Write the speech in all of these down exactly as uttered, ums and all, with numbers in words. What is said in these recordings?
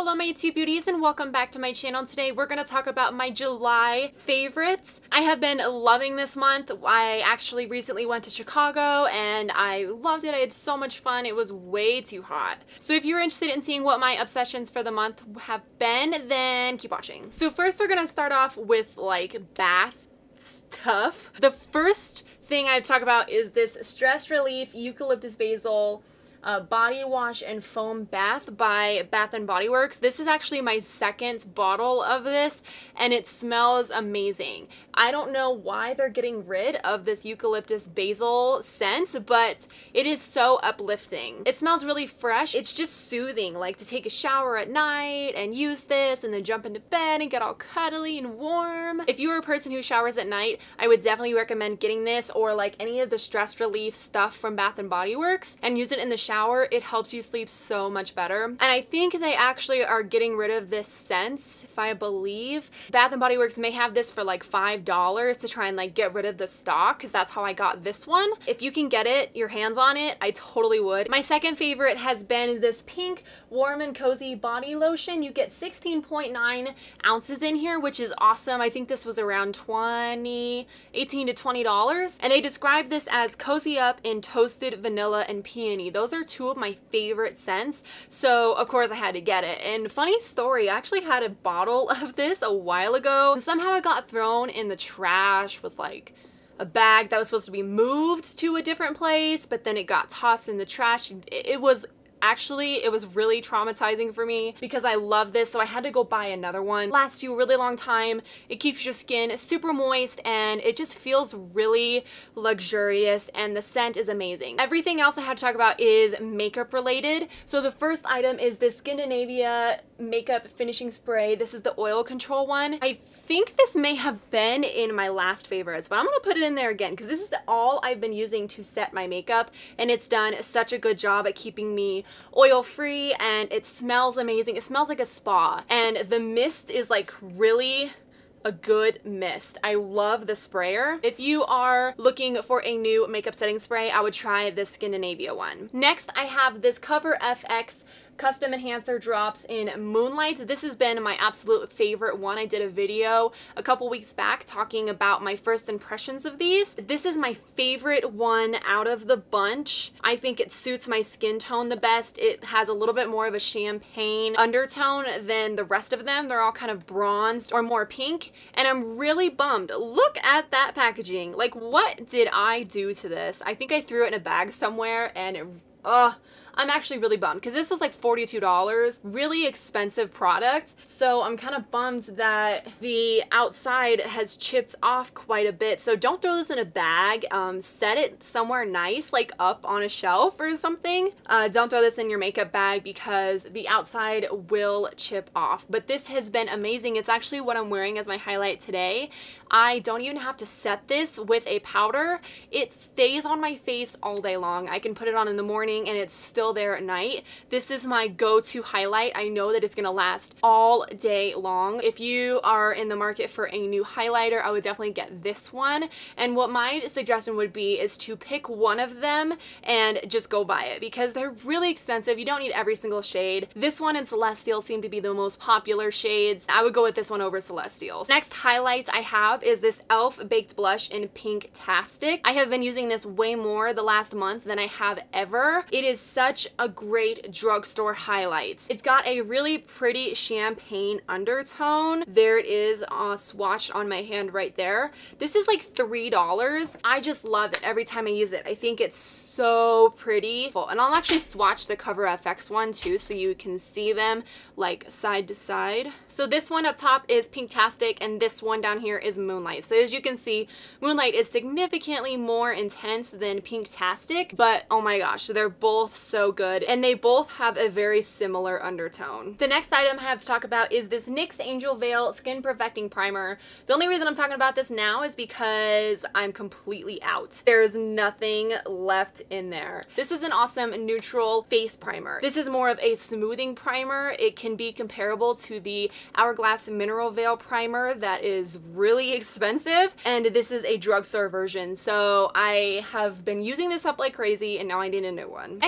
Hello my YouTube beauties and welcome back to my channel. Today we're going to talk about my July favorites. I have been loving this month. I actually recently went to Chicago and I loved it. I had so much fun. It was way too hot. So if you're interested in seeing what my obsessions for the month have been, then keep watching. So first we're going to start off with like bath stuff. The first thing I talk about is this Stress Relief Eucalyptus Basil Uh, body wash and foam bath by Bath and Body Works. This is actually my second bottle of this and it smells amazing. I don't know why they're getting rid of this eucalyptus basil scent, but it is so uplifting. It smells really fresh. It's just soothing, like to take a shower at night and use this and then jump into bed and get all cuddly and warm. If you are a person who showers at night, I would definitely recommend getting this or like any of the stress relief stuff from Bath and Body Works and use it in the shower. Shower, it helps you sleep so much better. And I think they actually are getting rid of this scent, if I believe. Bath and Body Works may have this for like five dollars to try and like get rid of the stock, because that's how I got this one. If you can get it, your hands on it, I totally would. My second favorite has been this pink Warm and Cozy body lotion. You get sixteen point nine ounces in here, which is awesome. I think this was around twenty, eighteen to twenty dollars. And they describe this as cozy up in toasted vanilla and peony. Those are two of my favorite scents, so of course I had to get it. And funny story, I actually had a bottle of this a while ago and somehow it got thrown in the trash with like a bag that was supposed to be moved to a different place, but then it got tossed in the trash. It was Actually, it was really traumatizing for me because I love this, so I had to go buy another one. Lasts you a really long time, it keeps your skin super moist, and it just feels really luxurious, and the scent is amazing. Everything else I had to talk about is makeup related. So the first item is this Skindinavia makeup finishing spray. This is the oil control one. I think this may have been in my last favorites, but I'm gonna put it in there again because this is all I've been using to set my makeup, and it's done such a good job at keeping me oil free, and it smells amazing. It smells like a spa, and the mist is like really a good mist. I love the sprayer. If you are looking for a new makeup setting spray, I would try this Skindinavia one. Next, I have this Cover F X Custom Enhancer Drops in Moonlight. This has been my absolute favorite one. I did a video a couple weeks back talking about my first impressions of these. This is my favorite one out of the bunch. I think it suits my skin tone the best. It has a little bit more of a champagne undertone than the rest of them. They're all kind of bronzed or more pink, and I'm really bummed. Look at that packaging. Like, what did I do to this? I think I threw it in a bag somewhere, and it, ugh. I'm actually really bummed because this was like forty-two dollars, really expensive product. So I'm kind of bummed that the outside has chipped off quite a bit. So don't throw this in a bag. Um, set it somewhere nice, like up on a shelf or something. Uh, don't throw this in your makeup bag because the outside will chip off. But this has been amazing. It's actually what I'm wearing as my highlight today. I don't even have to set this with a powder. It stays on my face all day long. I can put it on in the morning and it's still there at night. This is my go-to highlight. I know that it's gonna last all day long. If you are in the market for a new highlighter, I would definitely get this one. And what my suggestion would be is to pick one of them and just go buy it because they're really expensive. You don't need every single shade. This one and Celestial seem to be the most popular shades. I would go with this one over Celestial. Next highlight I have is this e l f Baked Blush in Pink-tastic. I have been using this way more the last month than I have ever. It is such a great drugstore highlight. It's got a really pretty champagne undertone. There it is, uh, swatched on my hand right there. This is like three dollars. I just love it every time I use it. I think it's so pretty. And I'll actually swatch the Cover F X one too so you can see them like side to side. So this one up top is Pink-tastic and this one down here is Moonlight. So as you can see, Moonlight is significantly more intense than Pink-tastic, but oh my gosh, they're both so good, and they both have a very similar undertone. The next item I have to talk about is this N Y X Angel Veil Skin Perfecting Primer. The only reason I'm talking about this now is because I'm completely out. There's nothing left in there. This is an awesome neutral face primer. This is more of a smoothing primer. It can be comparable to the Hourglass Mineral Veil Primer that is really expensive, and this is a drugstore version. So I have been using this up like crazy, and now I need a new one. Next I have a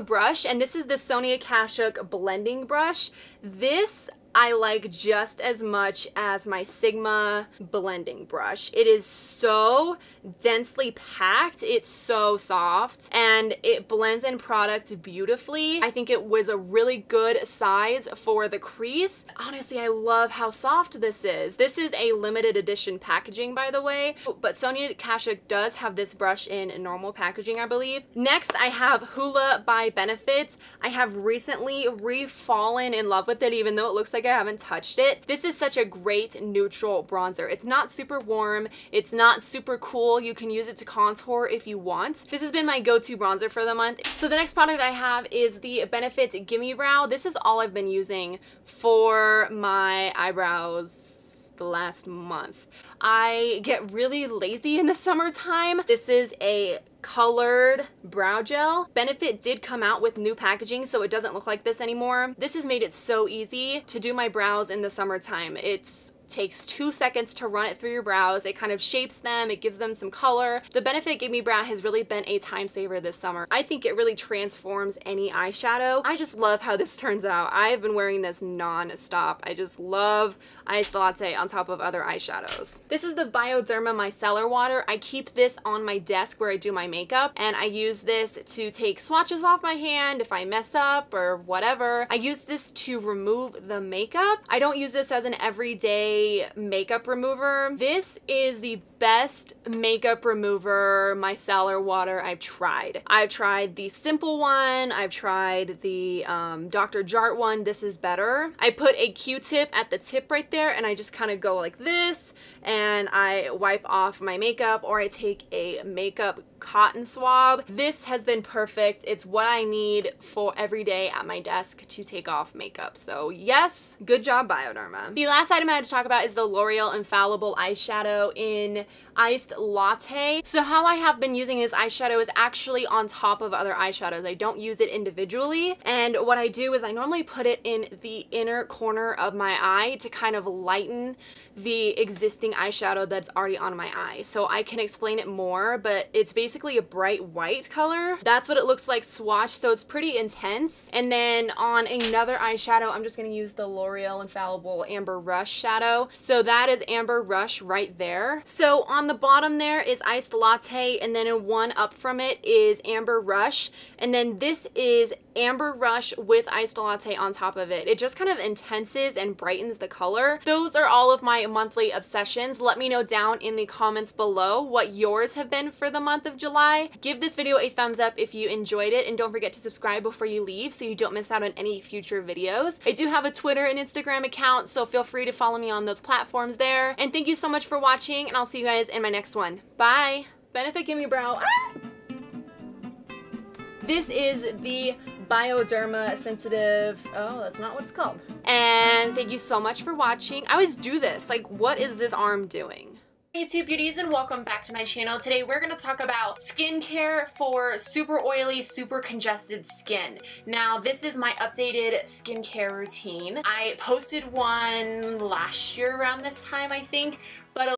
a brush, and this is the Sonia Kashuk blending brush. This I like just as much as my Sigma blending brush. It is so densely packed, it's so soft, and it blends in product beautifully. I think it was a really good size for the crease. Honestly, I love how soft this is. This is a limited edition packaging, by the way, but Sonia Kashuk does have this brush in normal packaging, I believe. Next, I have Hoola by Benefit. I have recently re-fallen in love with it, even though it looks like I haven't touched it. This is such a great neutral bronzer. It's not super warm. It's not super cool. You can use it to contour if you want. This has been my go-to bronzer for the month. So the next product I have is the Benefit Gimme Brow. This is all I've been using for my eyebrows the last month. I get really lazy in the summertime. This is a colored brow gel. Benefit did come out with new packaging, so it doesn't look like this anymore. This has made it so easy to do my brows in the summertime. It's takes two seconds to run it through your brows. It kind of shapes them, it gives them some color. The Benefit Gimme Brow has really been a time saver this summer. I think it really transforms any eyeshadow. I just love how this turns out. I've been wearing this non-stop. I just love Iced Latte on top of other eyeshadows. This is the Bioderma Micellar Water. I keep this on my desk where I do my makeup, and I use this to take swatches off my hand if I mess up or whatever. I use this to remove the makeup. I don't use this as an everyday makeup remover. This is the best makeup remover micellar water I've tried. I've tried the simple one. I've tried the um, Doctor Jart one. This is better. I put a Q-tip at the tip right there, and I just kind of go like this, and I wipe off my makeup, or I take a makeup cotton swab. This has been perfect. It's what I need for every day at my desk to take off makeup. So yes, good job, Bioderma. The last item I had to talk about is the L'Oreal Infallible Eyeshadow in Iced Latte. So how I have been using this eyeshadow is actually on top of other eyeshadows. I don't use it individually, and what I do is I normally put it in the inner corner of my eye to kind of lighten the existing eyeshadow that's already on my eye. So I can explain it more, but it's basically a bright white color. That's what it looks like swatched, so it's pretty intense. And then on another eyeshadow, I'm just gonna use the L'Oreal Infallible Amber Rush shadow. So that is Amber Rush right there. So on the bottom there is Iced Latte, and then in one up from it is Amber Rush, and then this is Amber Rush with Iced Latte on top of it. It just kind of intenses and brightens the color. Those are all of my monthly obsessions. Let me know down in the comments below what yours have been for the month of July. Give this video a thumbs up if you enjoyed it, and don't forget to subscribe before you leave so you don't miss out on any future videos. I do have a Twitter and Instagram account, so feel free to follow me on those platforms there. And thank you so much for watching, and I'll see you guys in my next one. Bye! Benefit Gimme Brow. Ah! This is the Bioderma Sensitive, oh, that's not what it's called. And thank you so much for watching. I always do this, like, what is this arm doing? YouTube beauties, and welcome back to my channel. Today we're going to talk about skincare for super oily, super congested skin. Now this is my updated skincare routine. I posted one last year around this time, I think, but